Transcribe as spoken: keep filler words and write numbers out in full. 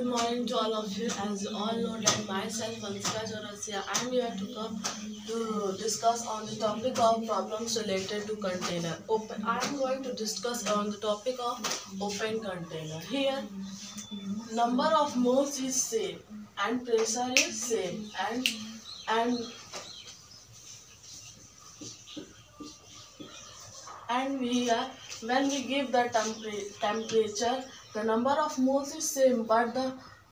morning to all of you. As you all know that myself, Vanshika, chaurasiya, I am here to come to discuss on the topic of problems related to container. Open. I am going to discuss on the topic of open container. Here, number of moles is same and pressure is same and and and we are when we give the temper temperature, the number of moles is same but the